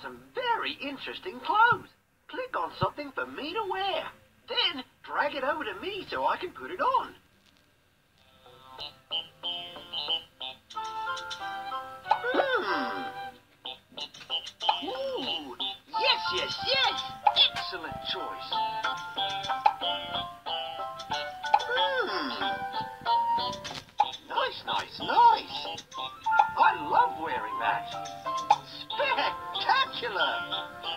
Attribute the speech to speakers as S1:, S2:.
S1: some very interesting clothes. Click on something for me to wear. Then drag it over to me so I can put it on. Ooh, yes. Excellent choice. Nice. I love wearing that. Spectacular.